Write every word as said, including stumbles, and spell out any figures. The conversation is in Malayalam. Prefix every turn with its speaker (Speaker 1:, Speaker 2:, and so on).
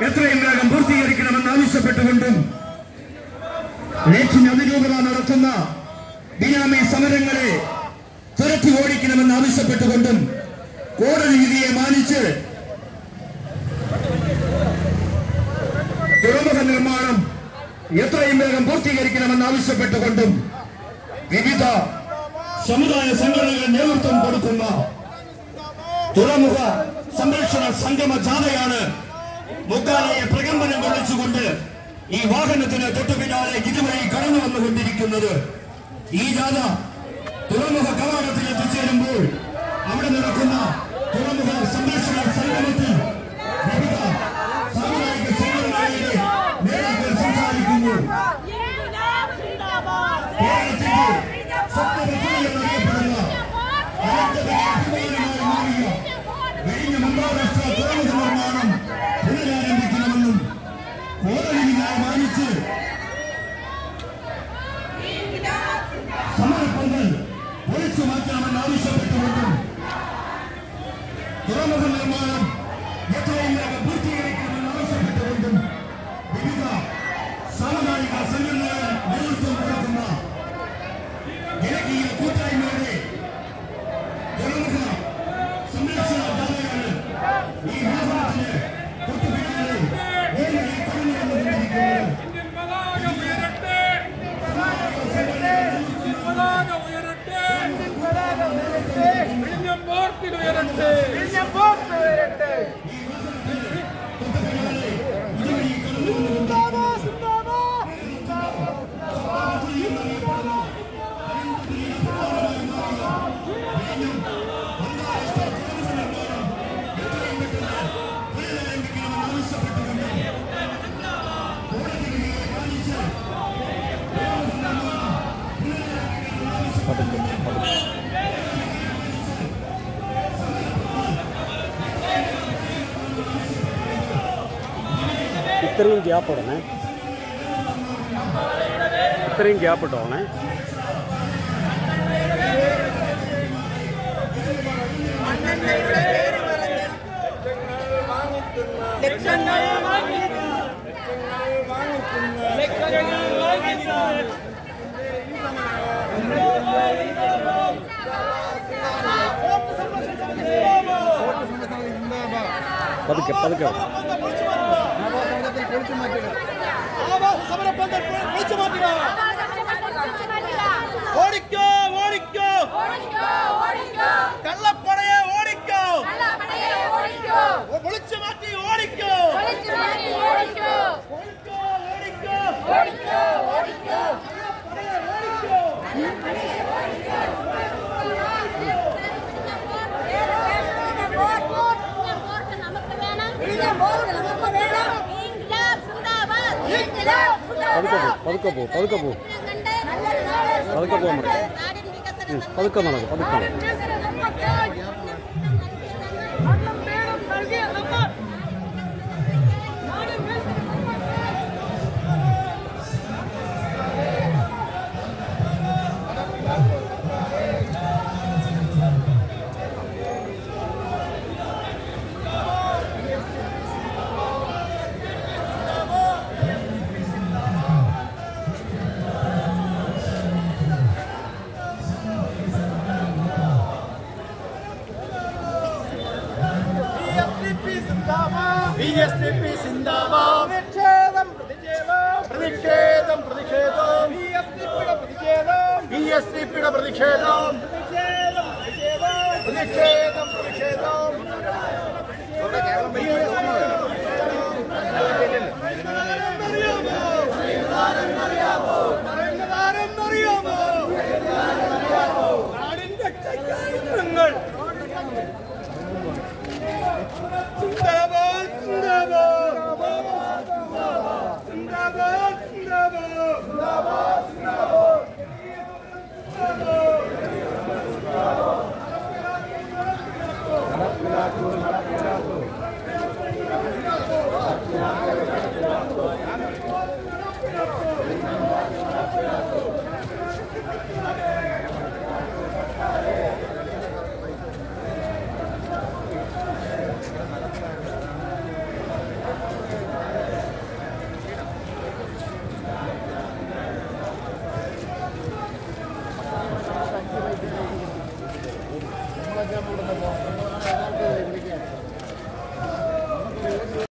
Speaker 1: എത്രയും വേഗം പൂർത്തീകരിക്കണമെന്ന് ആവശ്യപ്പെട്ടുകൊണ്ടും ലേഖിന് അതിരൂപത നടത്തുന്ന ബിനാമി സമരങ്ങളെ തുരത്തി ഓടിക്കണമെന്ന് ആവശ്യപ്പെട്ടുകൊണ്ടും കോടതി വിധിയെ മാനിച്ച് തുറമുഖ നിർമ്മാണം എത്രയും വേഗം പൂർത്തീകരിക്കണമെന്ന് ആവശ്യപ്പെട്ടുകൊണ്ടും വിവിധ സമുദായ സംഘടനകൾ നേതൃത്വം കൊടുക്കുന്ന തുറമുഖ സംരക്ഷണ സംഗമ ജാഥയാണ് മുക്കാലയെ പ്രകമ്പനം കൊള്ളിച്ചുകൊണ്ട് ഈ വാഹനത്തിന് തൊട്ടു പിന്നാലെ ഇതുവഴി കടന്നു വന്നുകൊണ്ടിരിക്കുന്നത്. ഈ ജാഥ തുറമുഖ കവാടത്തിൽ എത്തിച്ചേരുമ്പോൾ അവിടെ നടക്കുന്ന തുറമുഖ സംരക്ഷണ സംഗമത്തിൽ വിവിധ സാമുദായിക സംഘടനകളുടെ നേതാക്കൾ സംസാരിക്കുന്നു. കേരളത്തിന്റെ സ്വപ്നപദ്ധതിയെന്നറിയപ്പെടുന്ന മാറിയ കഴിഞ്ഞ അന്താരാഷ്ട്ര തുറമുഖ നിർമ്മാണം പുനരാരംഭിക്കണമെന്നും കോടതി വിധിയെ മാനിച്ച് സമരപ്പന്തൽ പൊളിച്ചു മാറ്റണമെന്ന് ആവശ്യപ്പെട്ടുകൊണ്ടും തുറമുഖ നിർമ്മാണം എത്രയും വേഗം പൂർത്തീകരിക്കണമെന്ന് ആവശ്യപ്പെട്ടുകൊണ്ടും വിവിധ സാമുദായിക സംഘടനകൾ നേതൃത്വം കൊടുക്കുന്ന ജനകീയ കൂട്ടായ്മയുടെ തുറമുഖ സംരക്ഷണ ജാഥയാണ് ഈ വാഹനത്തിന് തൊട്ടു പിന്നാലെ നേരിൽ കടന്നു വന്നുകൊണ്ടിരിക്കുന്നത്.
Speaker 2: ഇത്രയും ഗ്യാപ്പ് ഇടണേ, ഇത്രയും ഗ്യാപ്പ് ഇട്ടോണേ. പതുക്കെ പതുക്കെ
Speaker 3: ഓടിക്കോ ഓടിക്കോ കള്ളപ്പടയെ ഓടിക്കോ പൊളിച്ചു മാറ്റി ഓടിക്കോ ഓടിക്കോ ഓടിക്കോ
Speaker 2: പതുക്കെ പോ പതുക്കെ പോ പതുക്കെ പോകാൻ പറ്റും. പതുക്കെ നടക്കും പതുക്കെ.
Speaker 3: ബി എസ് ടി പി സിന്ദാബാദ്. പ്രതിഷേധം പ്രതിഷേധം പ്രതിഷേധം ബി എസ് ടി പിയുടെ പ്രതിഷേധം ബി എസ് ടി പിയുടെ പ്രതിഷേധം പ്രതിഷേധം പ്രതിഷേധം പ്രതിഷേധം നാടിന്റെ ചൈതന്യങ്ങൾ സിന്ദാബാദ് സിന്ദാബാദ് സിന്ദാബാദ് സിന്ദാബാദ് സിന്ദാബാദ് ഞാൻ